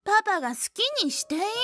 パパが好きにしていいって。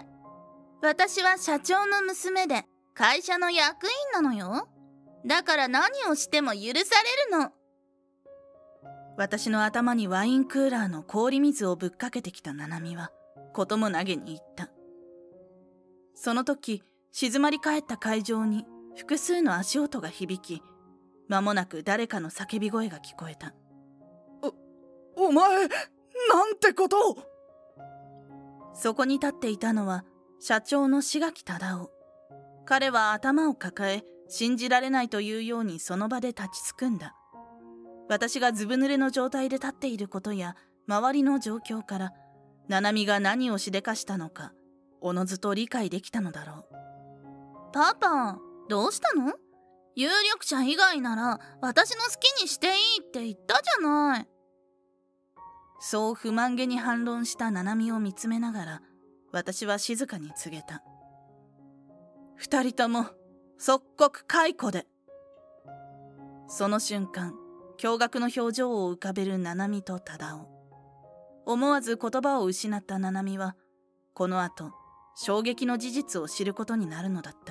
私は社長の娘で会社の役員なのよ。だから何をしても許されるの。 私の頭にワインクーラーの氷水をぶっかけてきたナナミはことも投げに言った。その時、静まり返った会場に複数の足音が響き、間もなく誰かの叫び声が聞こえた。 お前、なんてことを。 そこに立っていたのは社長の志垣忠夫。彼は頭を抱え、信じられないというようにその場で立ちすくんだ。私がずぶ濡れの状態で立っていることや周りの状況から、ナナミが何をしでかしたのかおのずと理解できたのだろう。 パパ、どうしたの？有力者以外なら私の好きにしていいって言ったじゃない。 そう不満げに反論したナナミを見つめながら、私は静かに告げた。二人とも即刻解雇で。その瞬間、驚愕の表情を浮かべるナナミと忠夫。思わず言葉を失ったナナミは、この後衝撃の事実を知ることになるのだった。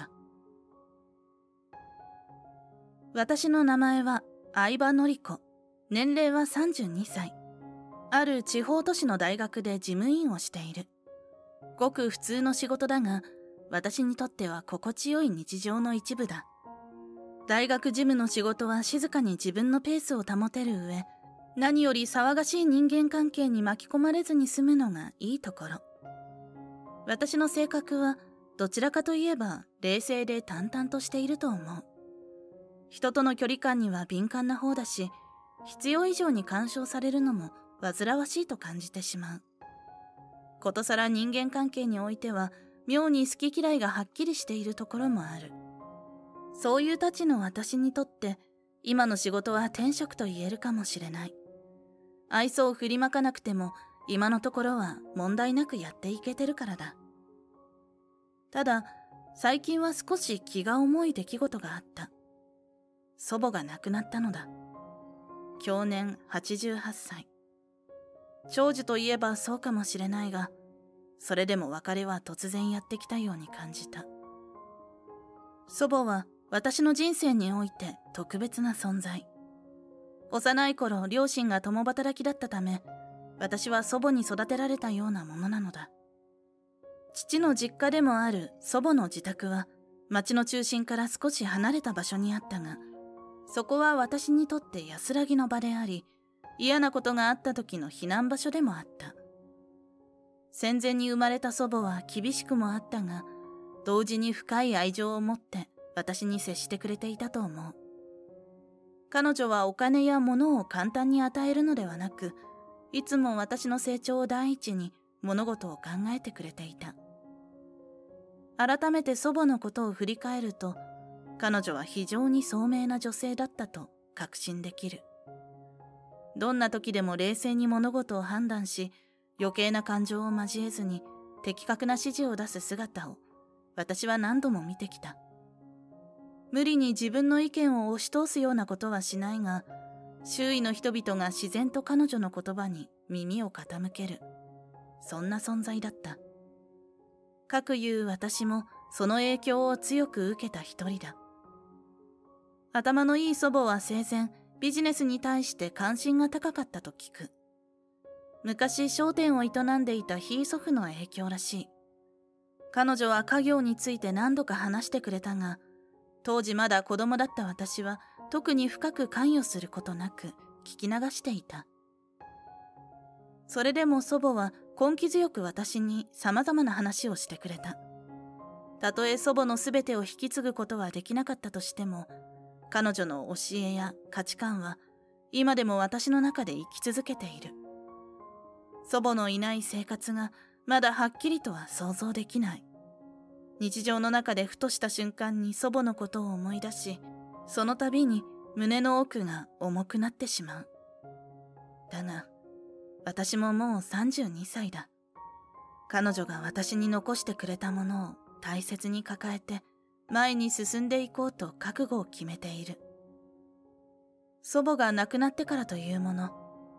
私の名前は相葉典子。年齢は32歳。ある地方都市の大学で事務員をしている。ごく普通の仕事だが、私にとっては心地よい日常の一部だ。大学事務の仕事は静かに自分のペースを保てる上、何より騒がしい人間関係に巻き込まれずに済むのがいいところ。私の性格はどちらかといえば冷静で淡々としていると思う。人との距離感には敏感な方だし、必要以上に干渉されるのも煩わしいと感じてしまう。ことさら人間関係においては妙に好き嫌いがはっきりしているところもある。そういうたちの私にとって今の仕事は天職と言えるかもしれない。愛想を振りまかなくても今のところは問題なくやっていけてるからだ。ただ最近は少し気が重い出来事があった。祖母が亡くなったのだ。享年88歳。長寿といえばそうかもしれないが、それでも別れは突然やってきたように感じた。祖母は私の人生において特別な存在。幼い頃、両親が共働きだったため、私は祖母に育てられたようなものなのだ。父の実家でもある祖母の自宅は、町の中心から少し離れた場所にあったが、そこは私にとって安らぎの場であり、嫌なことがあった時の避難場所でもあった。戦前に生まれた祖母は厳しくもあったが、同時に深い愛情を持って私に接してくれていたと思う。彼女はお金や物を簡単に与えるのではなく、いつも私の成長を第一に物事を考えてくれていた。改めて祖母のことを振り返ると、彼女は非常に聡明な女性だったと確信できる。どんな時でも冷静に物事を判断し、余計な感情を交えずに的確な指示を出す姿を私は何度も見てきた。無理に自分の意見を押し通すようなことはしないが、周囲の人々が自然と彼女の言葉に耳を傾ける。そんな存在だった。かくいう私もその影響を強く受けた一人だ。頭のいい祖母は生前、ビジネスに対して関心が高かったと聞く。昔商店を営んでいたひい祖父の影響らしい。彼女は家業について何度か話してくれたが、当時まだ子供だった私は特に深く関与することなく聞き流していた。それでも祖母は根気強く私に様々な話をしてくれた。たとえ祖母のすべてを引き継ぐことはできなかったとしても、彼女の教えや価値観は今でも私の中で生き続けている。祖母のいない生活がまだはっきりとは想像できない。日常の中でふとした瞬間に祖母のことを思い出し、その度に胸の奥が重くなってしまう。だが、私ももう32歳だ。彼女が私に残してくれたものを大切に抱えて前に進んでいこうと覚悟を決めている。祖母が亡くなってからというもの、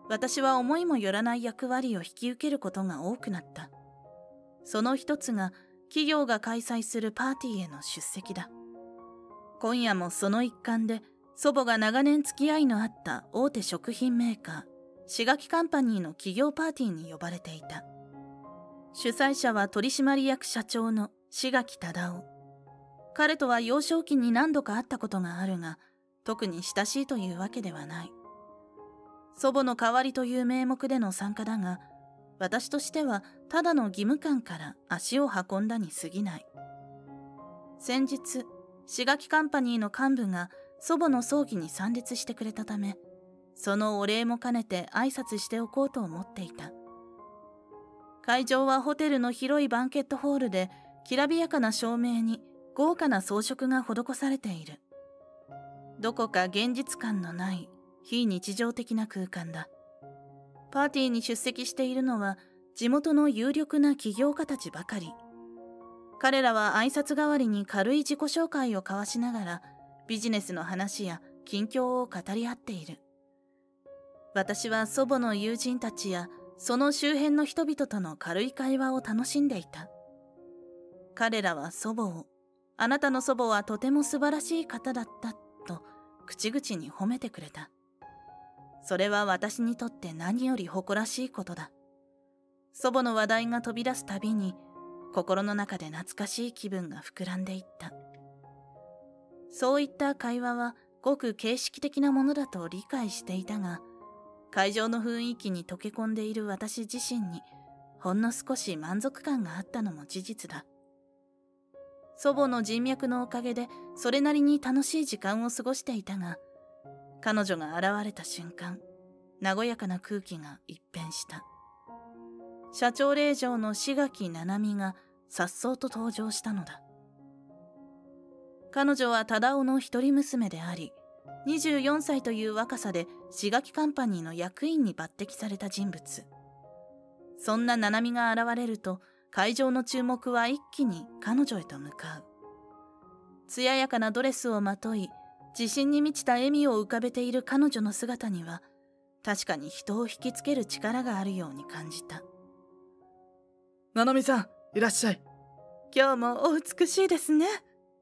私は思いもよらない役割を引き受けることが多くなった。その一つが企業が開催するパーティーへの出席だ。今夜もその一環で祖母が長年付き合いのあった大手食品メーカー志垣カンパニーの企業パーティーに呼ばれていた。主催者は取締役社長の志垣忠夫。彼とは幼少期に何度か会ったことがあるが、特に親しいというわけではない。祖母の代わりという名目での参加だが、私としてはただの義務感から足を運んだに過ぎない。先日、志垣カンパニーの幹部が祖母の葬儀に参列してくれたため、そのお礼も兼ねて挨拶しておこうと思っていた。会場はホテルの広いバンケットホールで、きらびやかな照明に豪華な装飾が施されている。どこか現実感のない非日常的な空間だ。パーティーに出席しているのは地元の有力な起業家たちばかり。彼らは挨拶代わりに軽い自己紹介を交わしながらビジネスの話や近況を語り合っている。私は祖母の友人たちやその周辺の人々との軽い会話を楽しんでいた。彼らは祖母を、あなたの祖母はとても素晴らしい方だったと口々に褒めてくれた。それは私にとって何より誇らしいことだ。祖母の話題が飛び出すたびに心の中で懐かしい気分が膨らんでいった。そういった会話はごく形式的なものだと理解していたが、会場の雰囲気に溶け込んでいる私自身にほんの少し満足感があったのも事実だ。祖母の人脈のおかげでそれなりに楽しい時間を過ごしていたが、彼女が現れた瞬間、和やかな空気が一変した。社長令嬢の志垣七海が颯爽と登場したのだ。彼女は忠夫の一人娘であり、24歳という若さで志垣カンパニーの役員に抜擢された人物。そんな七海が現れると、会場の注目は一気に彼女へと向かう。艶やかなドレスをまとい、自信に満ちた笑みを浮かべている彼女の姿には、確かに人を引きつける力があるように感じた。 七海さん、いらっしゃい。 今日もお美しいですね。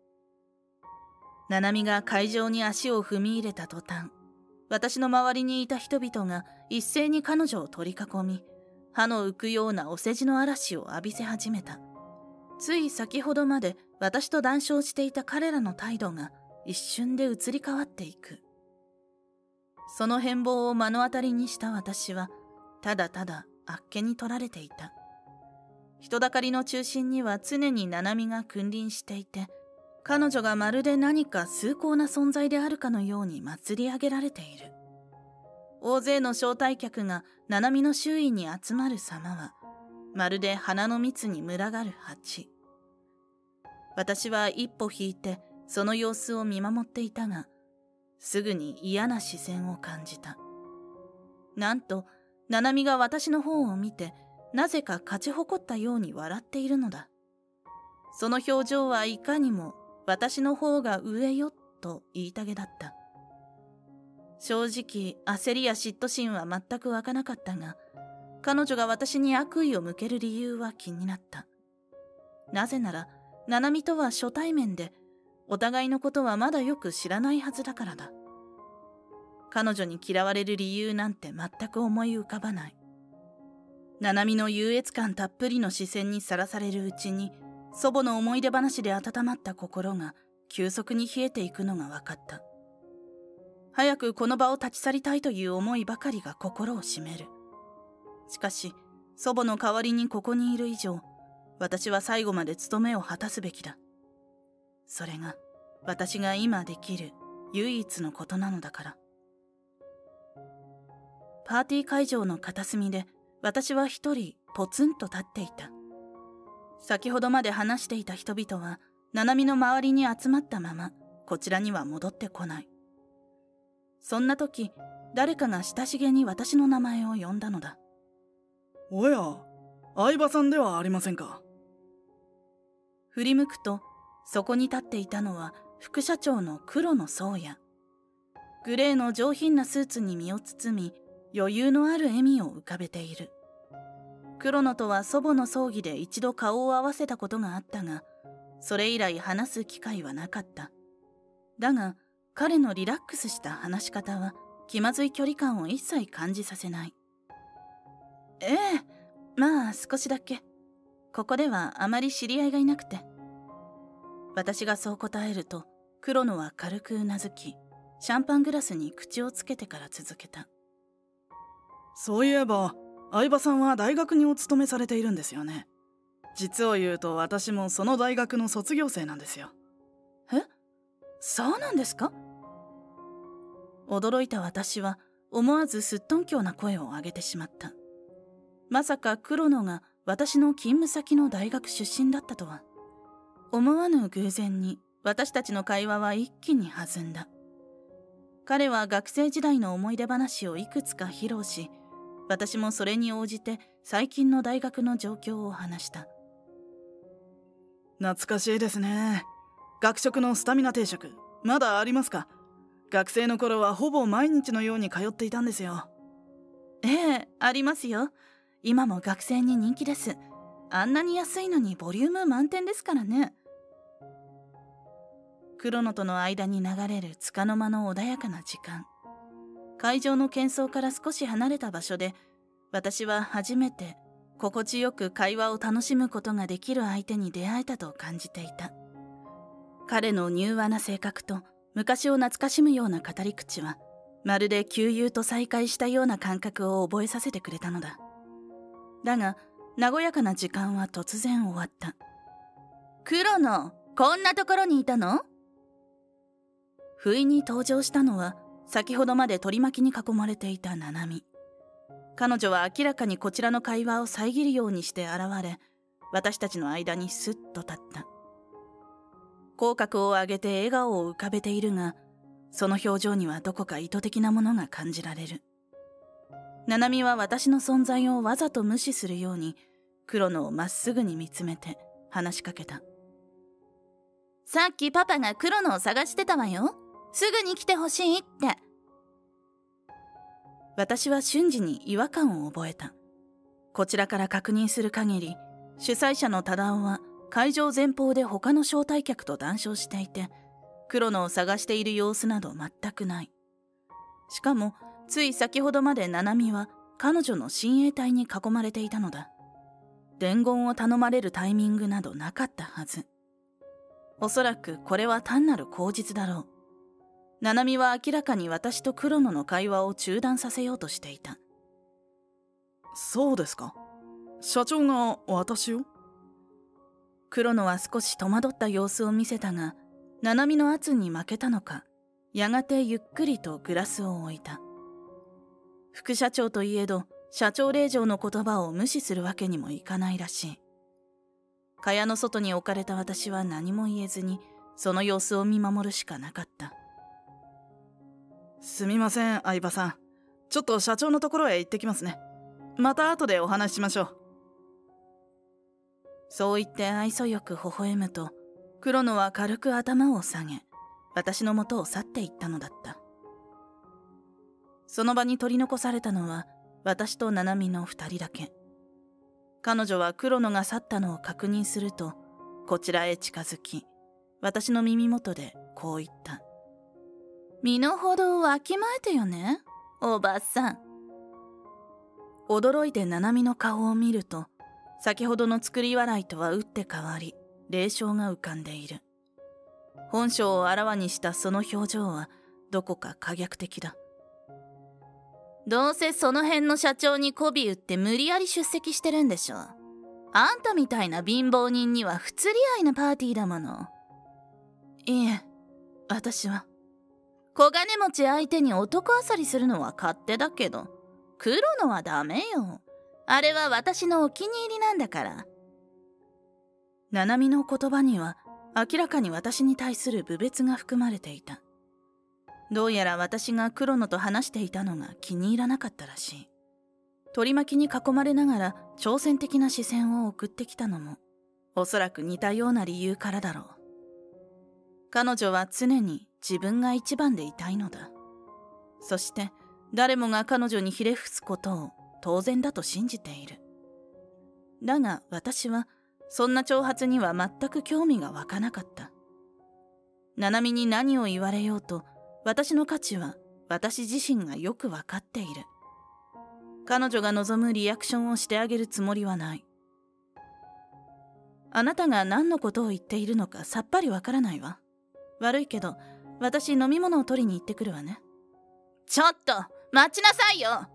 七海が会場に足を踏み入れた途端、私の周りにいた人々が一斉に彼女を取り囲み、歯の浮くようなお世辞の嵐を浴びせ始めた。つい先ほどまで私と談笑していた彼らの態度が一瞬で移り変わっていく。その変貌を目の当たりにした私は、ただただあっけに取られていた。人だかりの中心には常に七海が君臨していて、彼女がまるで何か崇高な存在であるかのように祭り上げられている。大勢の招待客が七海の周囲に集まる様は、まるで花の蜜に群がる蜂。私は一歩引いてその様子を見守っていたが、すぐに嫌な視線を感じた。なんと、七海が私の方を見て、なぜか勝ち誇ったように笑っているのだ。その表情はいかにも私の方が上よと言いたげだった。正直焦りや嫉妬心は全く湧かなかったが、彼女が私に悪意を向ける理由は気になった。なぜなら七海とは初対面で、お互いのことはまだよく知らないはずだからだ。彼女に嫌われる理由なんて全く思い浮かばない。七海の優越感たっぷりの視線にさらされるうちに、祖母の思い出話で温まった心が急速に冷えていくのが分かった。早くこの場を立ち去りたいという思いばかりが心を占める。しかし、祖母の代わりにここにいる以上、私は最後まで務めを果たすべきだ。それが私が今できる唯一のことなのだから。パーティー会場の片隅で私は一人ポツンと立っていた。先ほどまで話していた人々は七海の周りに集まったままこちらには戻ってこない。そんな時、誰かが親しげに私の名前を呼んだのだ。 おや、相葉さんではありませんか。 振り向くと、そこに立っていたのは副社長の黒野宗也。グレーの上品なスーツに身を包み、 余裕のある笑みを浮かべている。黒野とは祖母の葬儀で一度顔を合わせたことがあったが、それ以来話す機会はなかった。だが、彼のリラックスした話し方は気まずい距離感を一切感じさせない。ええ、まあ少しだけ。ここではあまり知り合いがいなくて。私がそう答えると、黒野は軽くうなずき、シャンパングラスに口をつけてから続けた。 そういえば、相葉さんは大学にお勤めされているんですよね。実を言うと私もその大学の卒業生なんですよ。 え？そうなんですか？驚いた私は思わずすっとんきょうな声を上げてしまった。まさか黒野が私の勤務先の大学出身だったとは。思わぬ偶然に私たちの会話は一気に弾んだ。彼は学生時代の思い出話をいくつか披露し、私もそれに応じて最近の大学の状況を話した。 懐かしいですね。学食のスタミナ定食、まだありますか？学生の頃はほぼ毎日のように通っていたんですよ。 ええ、ありますよ。今も学生に人気です。あんなに安いのにボリューム満点ですからね。黒野との間に流れる束の間の穏やかな時間。会場の喧騒から少し離れた場所で、私は初めて心地よく会話を楽しむことができる相手に出会えたと感じていた。彼の柔和な性格と昔を懐かしむような語り口は、まるで旧友と再会したような感覚を覚えさせてくれたのだ。だが、和やかな時間は突然終わった。 黒野、こんなところにいたの？ 不意に登場したのは、先ほどまで取り巻きに囲まれていた七海。彼女は明らかにこちらの会話を遮るようにして現れ、私たちの間にスッと立った。口角を上げて笑顔を浮かべているが、その表情にはどこか意図的なものが感じられる。七海は私の存在をわざと無視するように、黒野をまっすぐに見つめて話しかけた。 さっきパパが黒野を探してたわよ。すぐに来てほしいって。 私は瞬時に違和感を覚えた。こちらから確認する限り、主催者の忠雄は会場前方で他の招待客と談笑していて、黒野を探している様子など全くない。しかも、つい先ほどまで七海は彼女の親衛隊に囲まれていたのだ。伝言を頼まれるタイミングなどなかったはず。おそらくこれは単なる口実だろう。七海は明らかに私と黒野の会話を中断させようとしていた。 そうですか。社長が私を？ 黒野は少し戸惑った様子を見せたが、七海の圧に負けたのか、やがてゆっくりとグラスを置いた。副社長といえど、社長令嬢の言葉を無視するわけにもいかないらしい。蚊帳の外に置かれた私は何も言えずに、その様子を見守るしかなかった。 すみません、相葉さん。ちょっと社長のところへ行ってきますね。また後でお話ししましょう。 そう言って愛想よく微笑むと、黒野は軽く頭を下げ、私の元を去っていったのだった。その場に取り残されたのは、私と七海の2人だけ。彼女は黒野が去ったのを確認すると、こちらへ近づき、私の耳元でこう言った。 身の程をわきまえてよね、おばさん。 驚いて七海の顔を見ると、先ほどの作り笑いとは打って変わり、冷笑が浮かんでいる。本性をあらわにしたその表情は、どこか可逆的だ。 どうせその辺の社長に媚び売って無理やり出席してるんでしょ。あんたみたいな貧乏人には不釣り合いなパーティーだもの。 いえ、私は。 小金持ち相手に男あさりするのは勝手だけど、黒のはダメよ。あれは私のお気に入りなんだから。 七海の言葉には明らかに私に対する侮蔑が含まれていた。どうやら私が黒野と話していたのが気に入らなかったらしい。取り巻きに囲まれながら挑戦的な視線を送ってきたのも、おそらく似たような理由からだろう。彼女は常に自分が一番でいたいのだ。そして誰もが彼女にひれ伏すことを当然だと信じている。だが私はそんな挑発には全く興味が湧かなかった。七海に何を言われようと、私の価値は私自身がよくわかっている。彼女が望むリアクションをしてあげるつもりはない。あなたが何のことを言っているのかさっぱりわからないわ。悪いけど、私飲み物を取りに行ってくるわね。 ちょっと待ちなさいよ。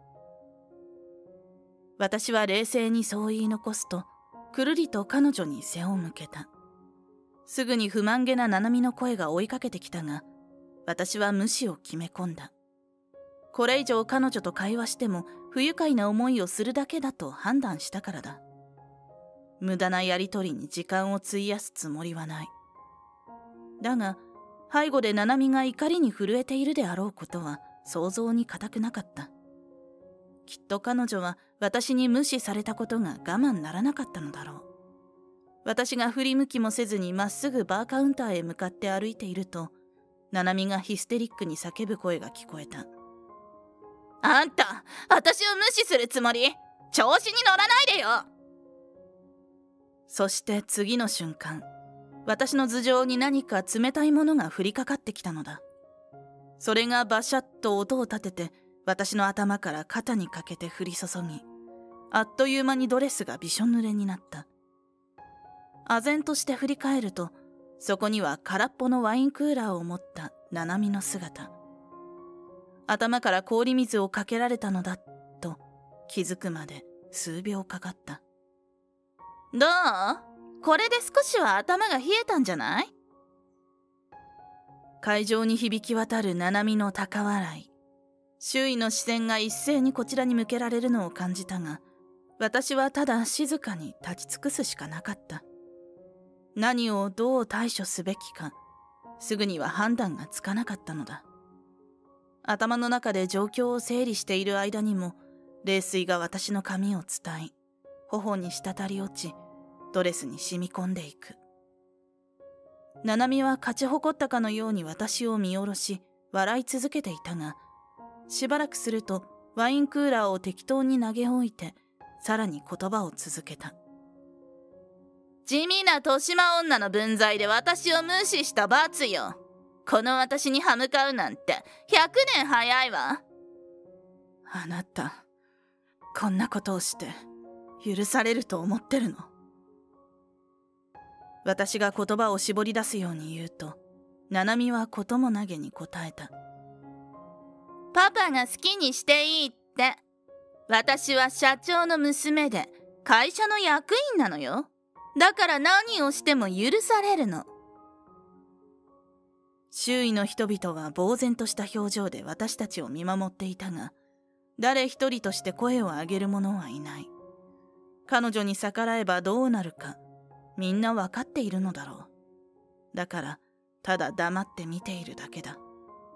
私は冷静にそう言い残すと、くるりと彼女に背を向けた。すぐに不満げな七海の声が追いかけてきたが、私は無視を決め込んだ。これ以上彼女と会話しても不愉快な思いをするだけだと判断したからだ。無駄なやりとりに時間を費やすつもりはない。だが、背後で七海が怒りに震えているであろうことは想像に難くなかった。きっと彼女は私に無視されたことが我慢ならなかったのだろう。私が振り向きもせずにまっすぐバーカウンターへ向かって歩いていると、七海がヒステリックに叫ぶ声が聞こえた。 あんた、私を無視するつもり？調子に乗らないでよ。 そして次の瞬間、私の頭上に何か冷たいものが降りかかってきたのだ。それがバシャッと音を立てて、私の頭から肩にかけて降り注ぎ、あっという間にドレスがびしょ濡れになった。唖然として振り返ると、そこには空っぽのワインクーラーを持った七海の姿。頭から氷水をかけられたのだと気づくまで数秒かかった。 どう？これで少しは頭が冷えたんじゃない？ 会場に響き渡る七海の高笑い。周囲の視線が一斉にこちらに向けられるのを感じたが、私はただ静かに立ち尽くすしかなかった。何をどう対処すべきか、すぐには判断がつかなかったのだ。頭の中で状況を整理している間にも、冷水が私の髪を伝い、頬に滴り落ち、ドレスに染み込んでいく。七海は勝ち誇ったかのように私を見下ろし、笑い続けていたが、しばらくするとワインクーラーを適当に投げ置いて、さらに言葉を続けた。 地味な豊島女の分際で私を無視した罰よ。この私に歯向かうなんて100年早いわ。 あなた、こんなことをして許されると思ってるの？私が言葉を絞り出すように言うと、七海はこともなげに答えた。 パパが好きにしていいって。私は社長の娘で会社の役員なのよ。だから何をしても許されるの。 周囲の人々は呆然とした表情で私たちを見守っていたが、誰一人として声を上げる者はいない。彼女に逆らえばどうなるか、みんな分かっているのだろう。だから、ただ黙って見ているだけだ。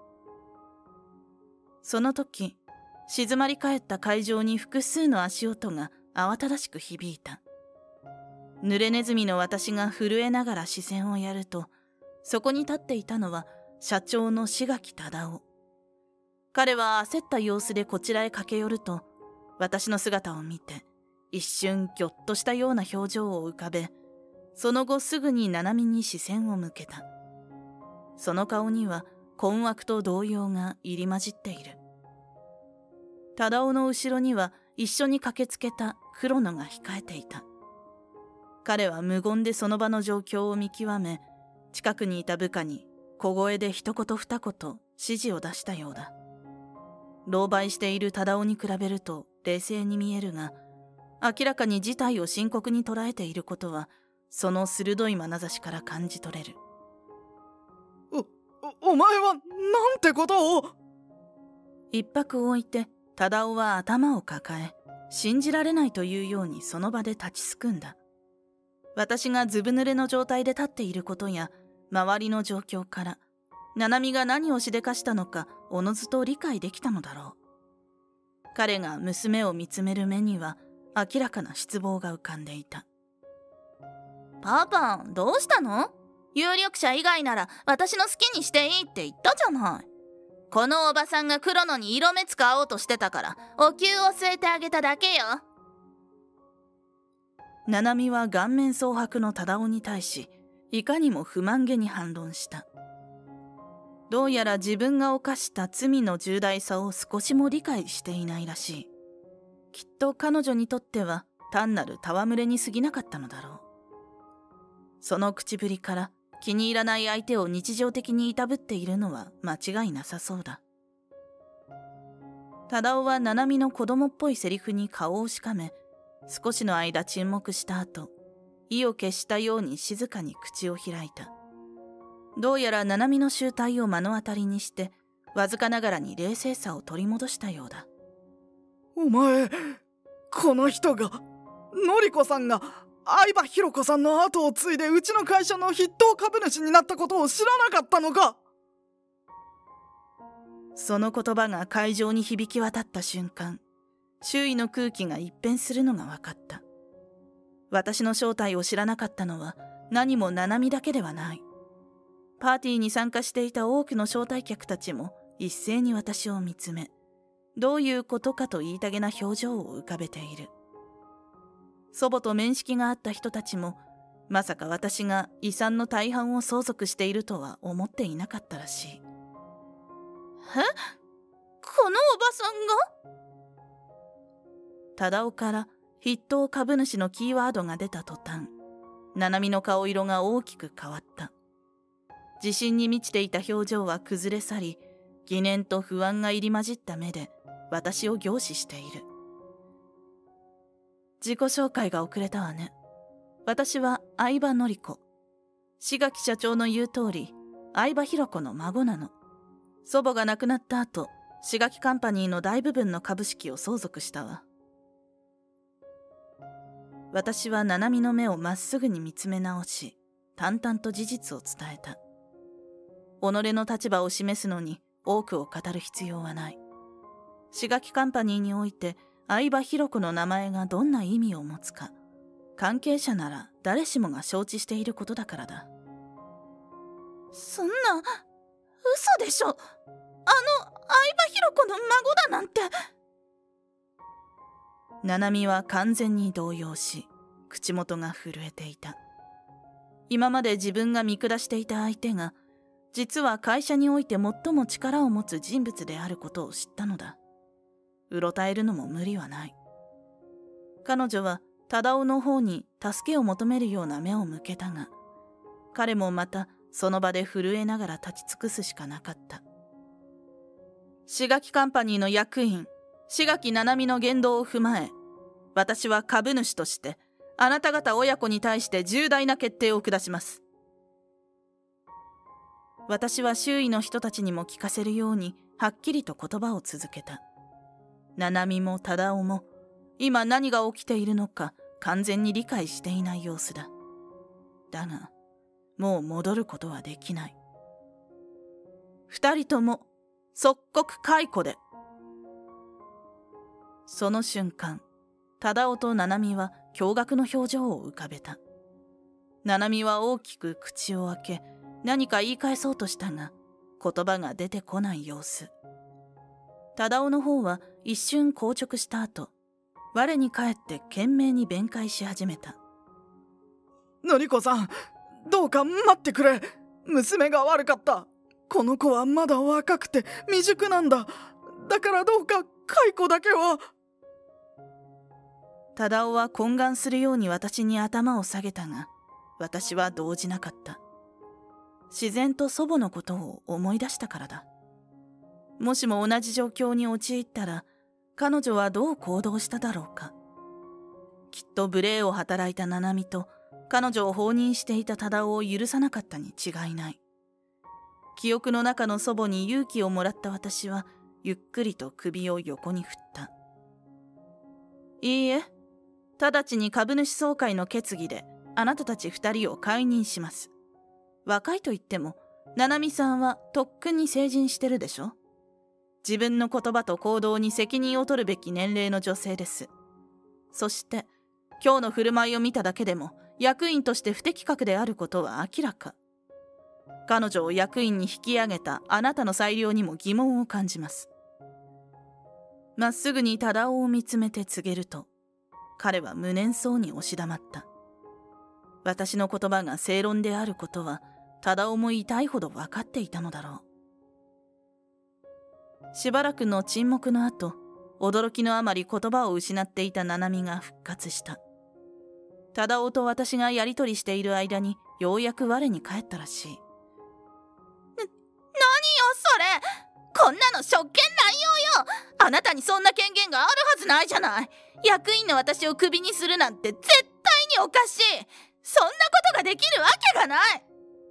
その時、静まり返った会場に複数の足音が慌ただしく響いた。濡れネズミの私が震えながら視線をやると、そこに立っていたのは社長の志垣忠夫。彼は焦った様子でこちらへ駆け寄ると、私の姿を見て一瞬ぎょっとしたような表情を浮かべ、その後すぐに七海に視線を向けた。その顔には困惑と動揺が入り混じっている。忠夫の後ろには一緒に駆けつけた黒野が控えていた。彼は無言でその場の状況を見極め、近くにいた部下に小声で一言二言指示を出したようだ。狼狽している忠夫に比べると冷静に見えるが、明らかに事態を深刻に捉えていることは、その鋭い眼差しから感じ取れる。 お前はなんてことを。 一拍置いて忠夫は頭を抱え、信じられないというようにその場で立ちすくんだ。私がずぶ濡れの状態で立っていることや周りの状況から、七海が何をしでかしたのかおのずと理解できたのだろう。彼が娘を見つめる目には明らかな失望が浮かんでいた。 パパ、どうしたの？有力者以外なら私の好きにしていいって言ったじゃない。 このおばさんが黒野に色目使おうとしてたからお灸を据えてあげただけよ。 七海は顔面蒼白の忠雄に対しいかにも不満げに反論した。どうやら自分が犯した罪の重大さを少しも理解していないらしい。きっと彼女にとっては単なる戯れに過ぎなかったのだろう。その口ぶりから気に入らない相手を日常的にいたぶっているのは間違いなさそうだ。忠雄は七海の子供っぽいセリフに顔をしかめ、少しの間沈黙した後、意を決したように静かに口を開いた。どうやら七海の醜態を目の当たりにして、わずかながらに冷静さを取り戻したようだ。 お前、この人が、のりこさんが相葉ひろ子さんの後を継いでうちの会社の筆頭株主になったことを知らなかったのか。 その言葉が会場に響き渡った瞬間、周囲の空気が一変するのが分かった。私の正体を知らなかったのは何も七海だけではない。パーティーに参加していた多くの招待客たちも一斉に私を見つめ、どういうことかと言いたげな表情を浮かべている。祖母と面識があった人たちも、まさか私が遺産の大半を相続しているとは思っていなかったらしい。 え？このおばさんが？ 忠雄から筆頭株主のキーワードが出た途端、七海の顔色が大きく変わった。自信に満ちていた表情は崩れ去り、疑念と不安が入り混じった目で私を凝視している。自己紹介が遅れたわね。私は相葉典子。志垣社長の言う通り、相葉ひろ子の孫なの。祖母が亡くなった後、志垣カンパニーの大部分の株式を相続したわ。私は七海の目をまっすぐに見つめ直し、淡々と事実を伝えた。己の立場を示すのに多くを語る必要はない。志垣カンパニーにおいて相葉ひろ子の名前がどんな意味を持つか、関係者なら誰しもが承知していることだからだ。 そんな、嘘でしょ。相葉ひろ子の孫だなんて。 七海は完全に動揺し、口元が震えていた。今まで自分が見下していた相手が、実は会社において最も力を持つ人物であることを知ったのだ。うろたえるのも無理はない。彼女は忠雄の方に助けを求めるような目を向けたが、彼もまたその場で震えながら立ち尽くすしかなかった。志垣カンパニーの役員、志垣七海の言動を踏まえ、私は株主としてあなた方親子に対して重大な決定を下します。私は周囲の人たちにも聞かせるようにはっきりと言葉を続けた。七海も忠雄も今何が起きているのか完全に理解していない様子だ。だがもう戻ることはできない。二人とも即刻解雇で。その瞬間、忠雄と七海は驚愕の表情を浮かべた。七海は大きく口を開け、何か言い返そうとしたが、言葉が出てこない様子。忠雄の方は一瞬硬直した後、我に返って懸命に弁解し始めた。 のりこさん、どうか待ってくれ。娘が悪かった。この子はまだ若くて未熟なんだ。だからどうか解雇だけは。 忠雄は懇願するように私に頭を下げたが、私は動じなかった。自然と祖母のことを思い出したからだ。もしも同じ状況に陥ったら、彼女はどう行動しただろうか。きっと無礼を働いた七海と彼女を放任していた忠雄を許さなかったに違いない。記憶の中の祖母に勇気をもらった私はゆっくりと首を横に振った。いいえ、直ちに株主総会の決議であなたたち二人を解任します。若いと言っても七海さんはとっくに成人してるでしょ。自分の言葉と行動に責任を取るべき年齢の女性です。そして今日の振る舞いを見ただけでも役員として不適格であることは明らか。 彼女を役員に引き上げたあなたの裁量にも疑問を感じます。まっすぐに忠雄を見つめて告げると、彼は無念そうに押し黙った。私の言葉が正論であることは忠雄も痛いほど分かっていたのだろう。しばらくの沈黙の後、驚きのあまり言葉を失っていた七海が復活した。忠雄と私がやりとりしている間にようやく我に返ったらしい。 何よそれ、こんなの職権乱用よ。あなたにそんな権限があるはずないじゃない。役員の私をクビにするなんて絶対におかしい。そんなことができるわけがない。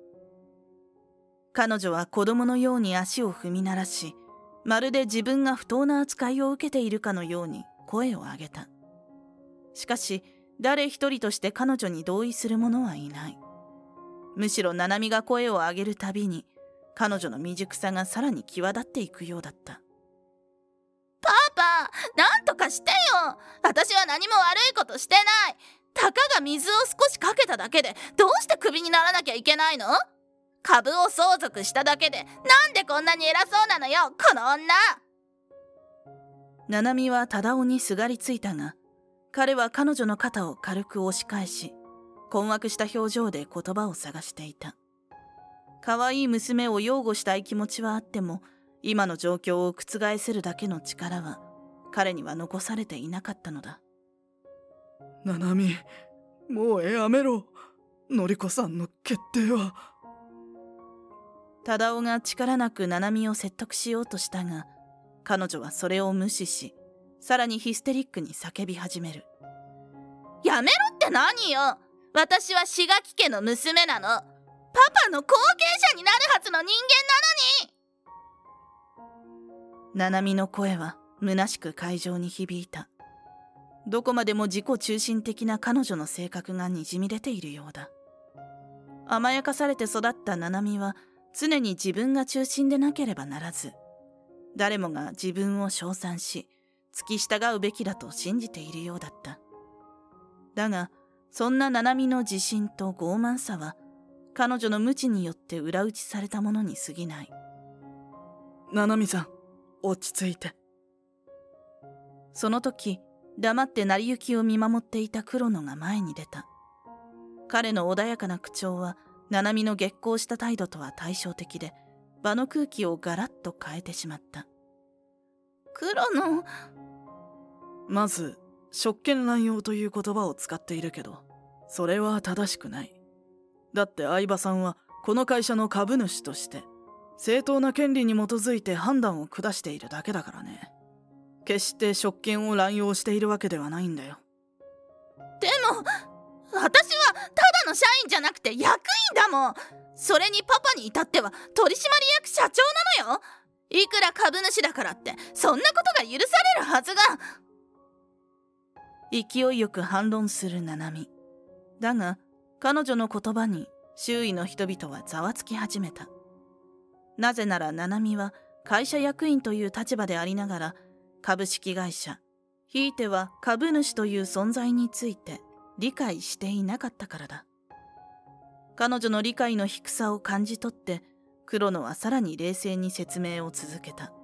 彼女は子供のように足を踏み鳴らし、まるで自分が不当な扱いを受けているかのように声を上げた。しかし誰一人として彼女に同意する者はいない。むしろ七海が声を上げるたびに彼女の未熟さがさらに際立っていくようだった。 パパ、なんとかしてよ。私は何も悪いことしてない。たかが水を少しかけただけでどうしてクビにならなきゃいけないの？株を相続しただけでなんでこんなに偉そうなのよ、この女。 七海は忠雄にすがりついたが、彼は彼女の肩を軽く押し返し、困惑した表情で言葉を探していた。可愛い娘を擁護したい気持ちはあっても、今の状況を覆せるだけの力は彼には残されていなかったのだ。 七海、もうやめろ。のりこさんの決定は。 忠雄が力なく七海を説得しようとしたが、彼女はそれを無視し、さらにヒステリックに叫び始める。 やめろって何よ。私は志垣家の娘なの。パパの後継者になるはずの人間なのに。 七海の声は虚しく会場に響いた。どこまでも自己中心的な彼女の性格がにじみ出ているようだ。甘やかされて育った七海は常に自分が中心でなければならず、誰もが自分を称賛し付き従うべきだと信じているようだった。だがそんな七海の自信と傲慢さは彼女の無知によって裏打ちされたものに過ぎない。 七海さん、落ち着いて。 その時黙って成り行きを見守っていた黒野が前に出た。彼の穏やかな口調は七海の激高した態度とは対照的で、場の空気をガラッと変えてしまった。 黒野。 まず職権乱用という言葉を使っているけど、それは正しくない。だって相葉さんはこの会社の株主として正当な権利に基づいて判断を下しているだけだからね。決して職権を乱用しているわけではないんだよ。 でも私はただの社員じゃなくて役員だもん。それにパパに至っては取締役社長なのよ。いくら株主だからってそんなことが許されるはずが。 勢いよく反論する七海。だが彼女の言葉に周囲の人々はざわつき始めた。なぜなら七海は会社役員という立場でありながら、株式会社、ひいては株主という存在について理解していなかったからだ。彼女の理解の低さを感じ取って黒野はさらに冷静に説明を続けた。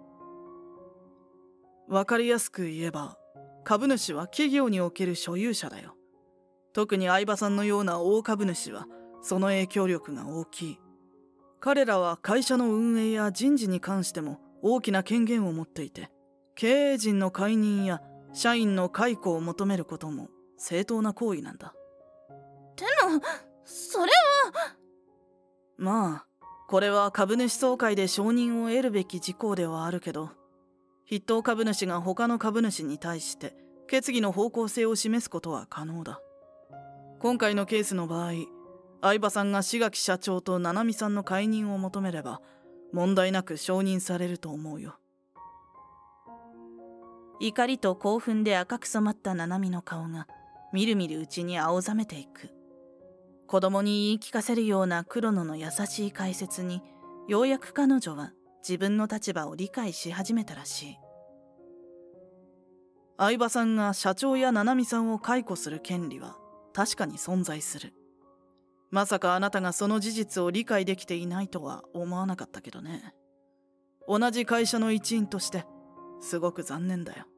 わかりやすく言えば、株主は企業における所有者だよ。特に相葉さんのような大株主はその影響力が大きい。彼らは会社の運営や人事に関しても大きな権限を持っていて、経営陣の解任や社員の解雇を求めることも正当な行為なんだ。 でもそれは。 まあこれは株主総会で承認を得るべき事項ではあるけど、筆頭株主が他の株主に対して決議の方向性を示すことは可能だ。今回のケースの場合、相葉さんが志垣社長と七海さんの解任を求めれば問題なく承認されると思うよ。 怒りと興奮で赤く染まった七海の顔がみるみるうちに青ざめていく。子供に言い聞かせるような黒野の優しい解説に、ようやく彼女は自分の立場を理解し始めたらしい。 相葉さんが社長や七海さんを解雇する権利は確かに存在する。 まさかあなたがその事実を理解できていないとは思わなかったけどね。同じ会社の一員としてすごく残念だよ。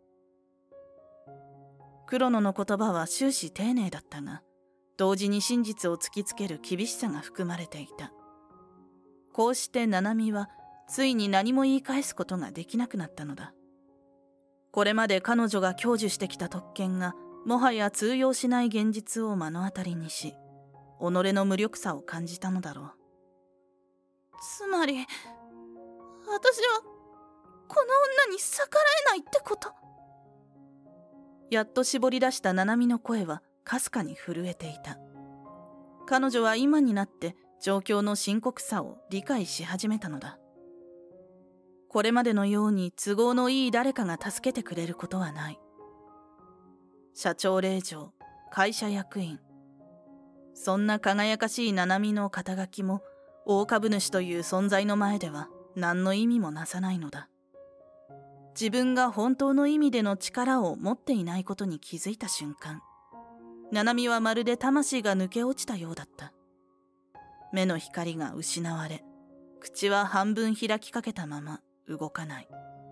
黒野の言葉は終始丁寧だったが、同時に真実を突きつける厳しさが含まれていた。こうして七海はついに何も言い返すことができなくなったのだ。これまで彼女が享受してきた特権がもはや通用しない現実を目の当たりにし、己の無力さを感じたのだろう。 つまり、私はこの女に逆らえないってこと？ やっと絞り出した七海の声はかすかに震えていた。彼女は今になって状況の深刻さを理解し始めたのだ。これまでのように都合のいい誰かが助けてくれることはない。社長令嬢、会社役員、そんな輝かしい七海の肩書きも大株主という存在の前では何の意味もなさないのだ。自分が本当の意味での力を持っていないことに気づいた瞬間、七海はまるで魂が抜け落ちたようだった。目の光が失われ、口は半分開きかけたまま動かない。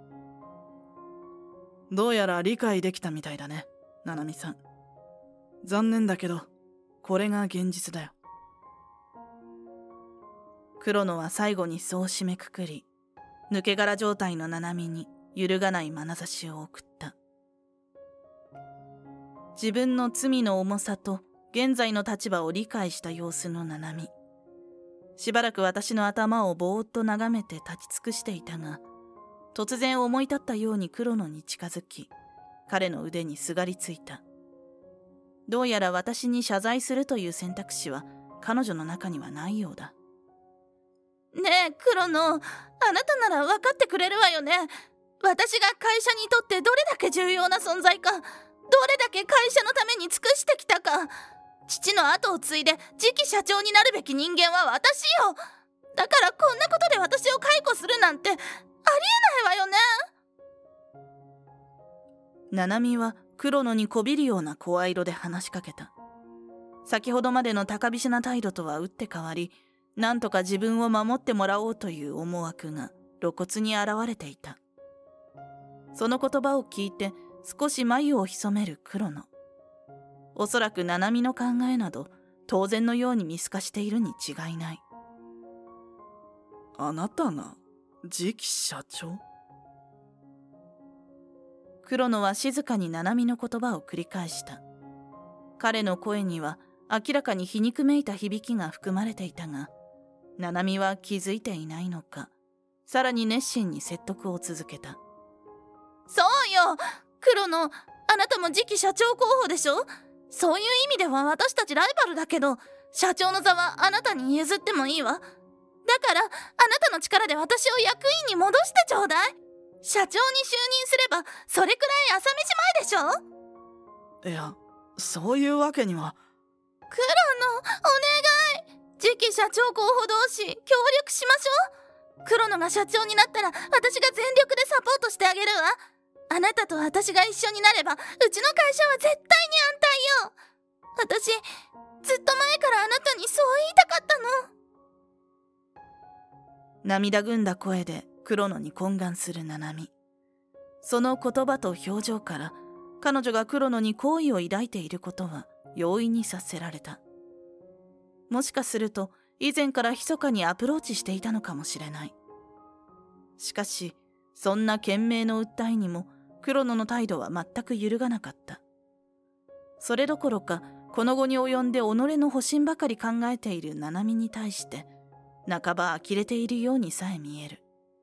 どうやら理解できたみたいだね、七海さん。残念だけど、これが現実だよ。 黒野は最後にそう締めくくり、抜け殻状態の七海に揺るがない眼差しを送った。自分の罪の重さと現在の立場を理解した様子の七海。しばらく私の頭をぼーっと眺めて立ち尽くしていたが、突然思い立ったように黒野に近づき、彼の腕にすがりついた。どうやら私に謝罪するという選択肢は彼女の中にはないようだ。 ねえ黒野、あなたなら分かってくれるわよね。私が会社にとってどれだけ重要な存在か、どれだけ会社のために尽くしてきたか。父の後を継いで次期社長になるべき人間は私よ。だからこんなことで私を解雇するなんてありえないわよね。 七海は黒野にこびるような声色で話しかけた。先ほどまでの高飛車な態度とは打って変わり、なんとか自分を守ってもらおうという思惑が露骨に現れていた。その言葉を聞いて少し眉を潜める黒野。おそらく七海の考えなど当然のように見透かしているに違いない。 あなたが次期社長？ 黒野は静かに七海の言葉を繰り返した。彼の声には明らかに皮肉めいた響きが含まれていたが、七海は気づいていないのか、さらに熱心に説得を続けた。 そうよ黒野、あなたも次期社長候補でしょ。そういう意味では私たちライバルだけど、社長の座はあなたに譲ってもいいわ。だからあなたの力で私を役員に戻してちょうだい。社長に就任すればそれくらい朝飯前でしょ。 いや、そういうわけには。 黒野、お願い。次期社長候補同士協力しましょう。黒野が社長になったら私が全力でサポートしてあげるわ。あなたと私が一緒になればうちの会社は絶対に安泰よ。私ずっと前からあなたにそう言いたかったの。 涙ぐんだ声で黒野に懇願する七海。その言葉と表情から彼女が黒野に好意を抱いていることは容易に察せられた。もしかすると以前から密かにアプローチしていたのかもしれない。しかしそんな懸命の訴えにも黒野の態度は全く揺るがなかった。それどころかこの後に及んで己の保身ばかり考えている七海に対して半ば呆れているようにさえ見える。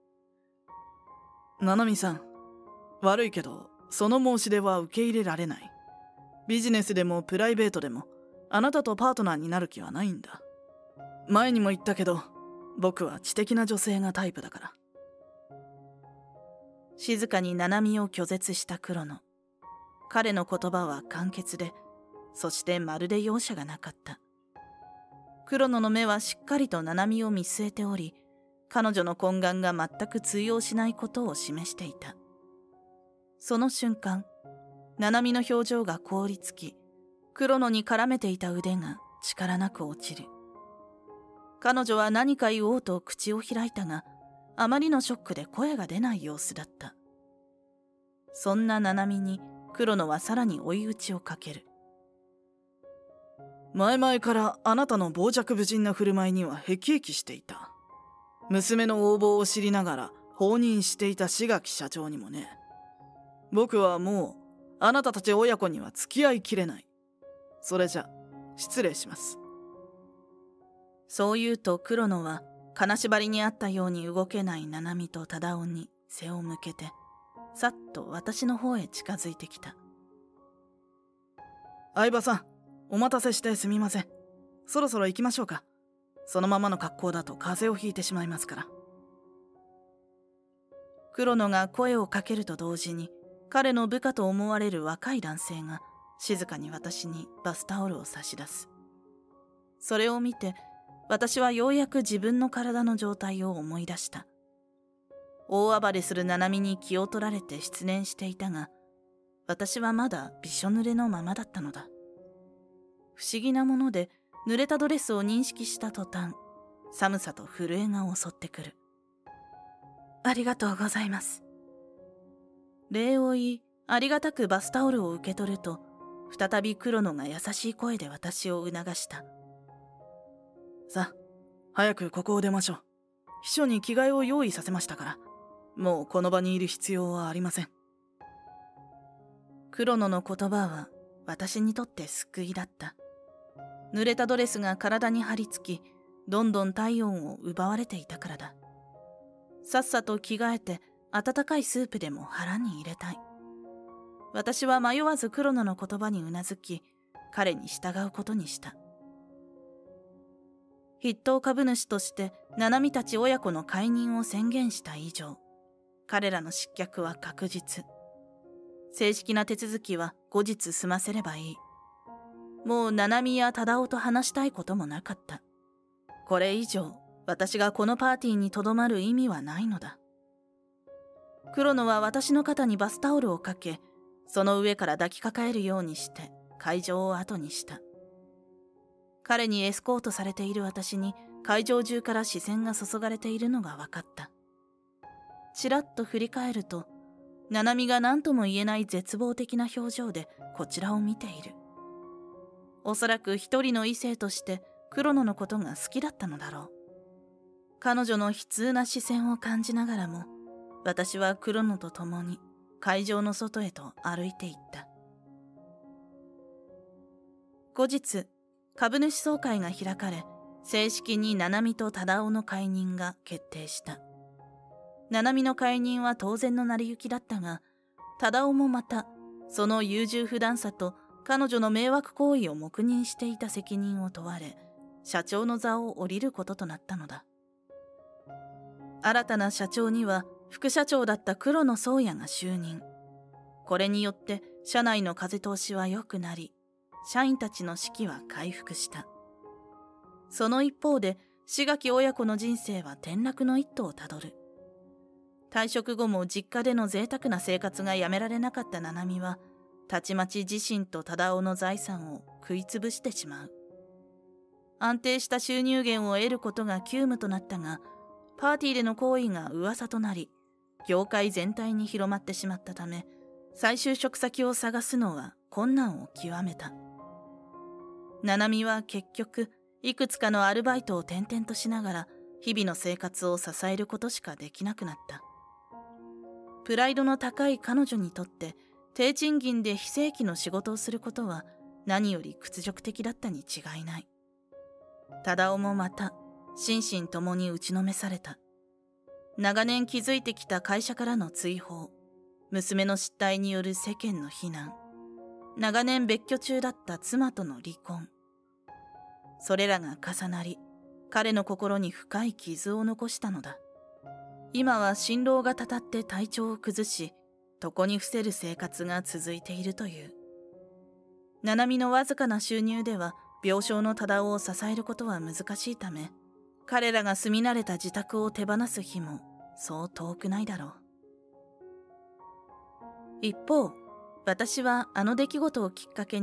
七海さん、悪いけどその申し出は受け入れられない。ビジネスでもプライベートでもあなたとパートナーになる気はないんだ。前にも言ったけど僕は知的な女性がタイプだから。 静かに七海を拒絶した黒野。彼の言葉は簡潔で、そしてまるで容赦がなかった。黒野の目はしっかりと七海を見据えており、彼女の懇願が全く通用しないことを示していた。その瞬間、七海の表情が凍りつき、黒野に絡めていた腕が力なく落ちる。彼女は何か言おうと口を開いたが、あまりのショックで声が出ない様子だった。そんな七海に黒野はさらに追い打ちをかける。 前々からあなたの傍若無人な振る舞いには辟易していた。娘の横暴を知りながら放任していた志垣社長にもね。僕はもうあなたたち親子には付き合いきれない。それじゃ失礼します。 そう言うと黒野は金縛りにあったように動けない七海と忠雄に背を向けて、さっと私の方へ近づいてきた。 相葉さん、お待たせしてすみません。そろそろ行きましょうか。そのままの格好だと風邪をひいてしまいますから。 黒野が声をかけると同時に、彼の部下と思われる若い男性が静かに私にバスタオルを差し出す。それを見て、私はようやく自分の体の状態を思い出した。大暴れする七海に気を取られて失念していたが、私はまだびしょ濡れのままだったのだ。不思議なもので、濡れたドレスを認識した途端、寒さと震えが襲ってくる。ありがとうございます。礼を言い、ありがたくバスタオルを受け取ると、再び黒野が優しい声で私を促した。 さあ、早くここを出ましょう。秘書に着替えを用意させましたから、もうこの場にいる必要はありません。 黒野の言葉は私にとって救いだった。濡れたドレスが体に張り付き、どんどん体温を奪われていたからだ。さっさと着替えて、温かいスープでも腹に入れたい。私は迷わず黒野の言葉にうなずき、彼に従うことにした。筆頭株主として七海たち親子の解任を宣言した以上、彼らの失脚は確実。正式な手続きは後日済ませればいい。もう七海や忠雄と話したいこともなかった。これ以上、私がこのパーティーにとどまる意味はないのだ。黒野は私の肩にバスタオルをかけ、その上から抱きかかえるようにして会場を後にした。彼にエスコートされている私に会場中から視線が注がれているのが分かった。ちらっと振り返ると、七海が何とも言えない絶望的な表情でこちらを見ている。おそらく一人の異性として黒野のことが好きだったのだろう。彼女の悲痛な視線を感じながらも、私は黒野と共に会場の外へと歩いていった。後日、株主総会が開かれ、正式に七海と忠雄の解任が決定した。七海の解任は当然の成り行きだったが、忠雄もまた、その優柔不断さと彼女の迷惑行為を黙認していた責任を問われ、社長の座を降りることとなったのだ。新たな社長には、副社長だった黒野宗也が就任。これによって社内の風通しは良くなり、社員たちの士気は回復した。その一方で、志垣親子の人生は転落の一途をたどる。退職後も実家での贅沢な生活がやめられなかった七海は、たちまち自身と忠雄の財産を食いつぶしてしまう。安定した収入源を得ることが急務となったが、パーティーでの行為が噂となり、業界全体に広まってしまったため、再就職先を探すのは困難を極めた。七海は結局、いくつかのアルバイトを転々としながら、日々の生活を支えることしかできなくなった。プライドの高い彼女にとって、低賃金で非正規の仕事をすることは何より屈辱的だったに違いない。忠雄もまた、心身ともに打ちのめされた。長年築いてきた会社からの追放、娘の失態による世間の非難、長年別居中だった妻との離婚。それらが重なり、彼の心に深い傷を残したのだ。今は心労がたたって体調を崩し、床に伏せる生活が続いているという。七海のわずかな収入では、病床の忠雄を支えることは難しいため、彼らが住み慣れた自宅を手放す日もそう遠くないだろう。一方、私はあの出来事をきっかけに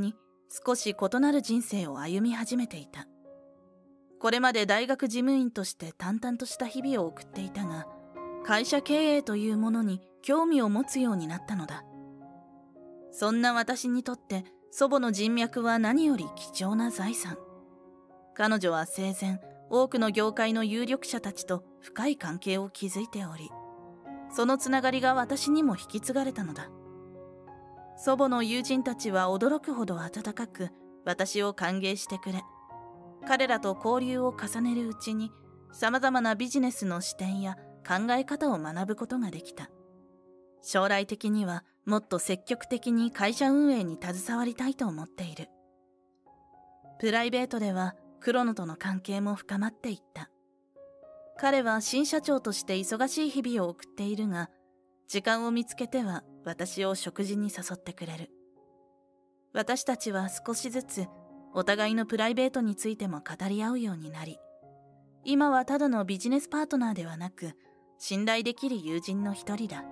少し異なる人生を歩み始めていた。これまで大学事務員として淡々とした日々を送っていたが、会社経営というものに興味を持つようになったのだ。そんな私にとって祖母の人脈は何より貴重な財産。彼女は生前、多くの業界の有力者たちと深い関係を築いており、そのつながりが私にも引き継がれたのだ。祖母の友人たちは驚くほど温かく私を歓迎してくれ、彼らと交流を重ねるうちにさまざまなビジネスの視点や考え方を学ぶことができた。将来的にはもっと積極的に会社運営に携わりたいと思っている。プライベートでは黒野との関係も深まっていった。彼は新社長として忙しい日々を送っているが、時間を見つけては私を食事に誘ってくれる。私たちは少しずつお互いのプライベートについても語り合うようになり、今はただのビジネスパートナーではなく、信頼できる友人の一人だ。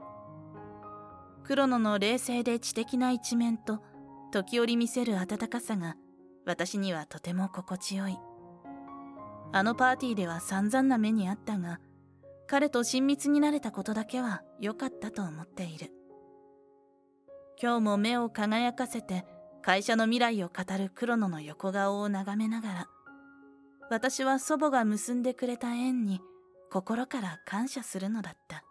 黒野の冷静で知的な一面と、時折見せる温かさが私にはとても心地よい。あのパーティーでは散々な目にあったが、彼と親密になれたことだけは良かったと思っている。今日も目を輝かせて会社の未来を語る黒野の横顔を眺めながら、私は祖母が結んでくれた縁に心から感謝するのだった。